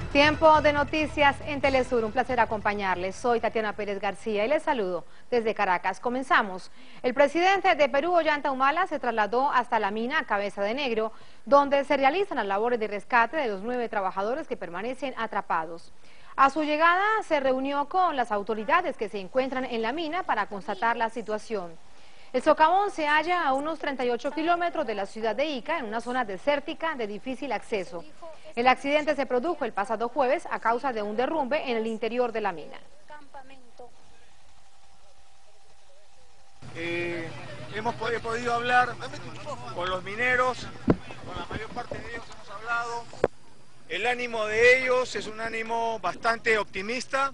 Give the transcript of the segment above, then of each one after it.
Tiempo de noticias en Telesur, un placer acompañarles. Soy Tatiana Pérez García y les saludo desde Caracas. Comenzamos. El presidente de Perú, Ollanta Humala, se trasladó hasta la mina Cabeza de Negro, donde se realizan las labores de rescate de los 9 trabajadores que permanecen atrapados. A su llegada se reunió con las autoridades que se encuentran en la mina para constatar la situación. El socavón se halla a unos 38 kilómetros de la ciudad de Ica, en una zona desértica de difícil acceso. El accidente se produjo el pasado jueves a causa de un derrumbe en el interior de la mina. Hemos podido hablar con los mineros, con la mayor parte de ellos hemos hablado. El ánimo de ellos es un ánimo bastante optimista.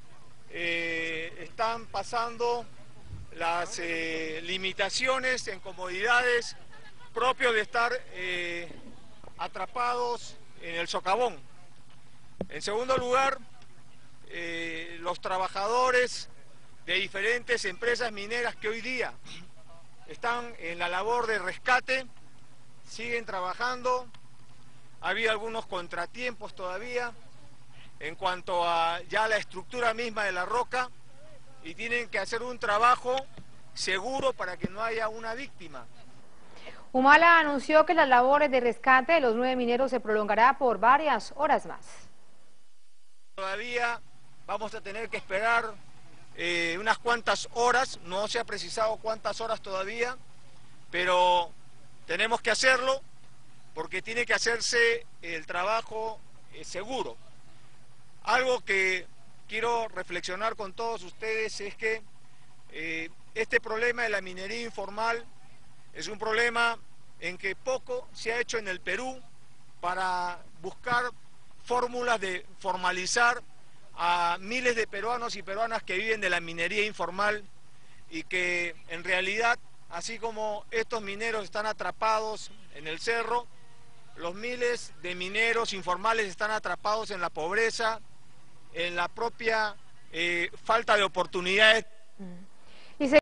Están pasando las limitaciones en comodidades propios de estar atrapados en el socavón. En segundo lugar, los trabajadores de diferentes empresas mineras que hoy día están en la labor de rescate siguen trabajando. Ha habido algunos contratiempos todavía en cuanto a ya la estructura misma de la roca y tienen que hacer un trabajo seguro para que no haya una víctima. Humala anunció que las labores de rescate de los 9 mineros se prolongará por varias horas más. Todavía vamos a tener que esperar unas cuantas horas, no se ha precisado cuántas horas todavía, pero tenemos que hacerlo porque tiene que hacerse el trabajo seguro. Algo que quiero reflexionar con todos ustedes es que este problema de la minería informal es un problema en que poco se ha hecho en el Perú para buscar fórmulas de formalizar a miles de peruanos y peruanas que viven de la minería informal y que en realidad, así como estos mineros están atrapados en el cerro, los miles de mineros informales están atrapados en la pobreza, en la propia falta de oportunidades.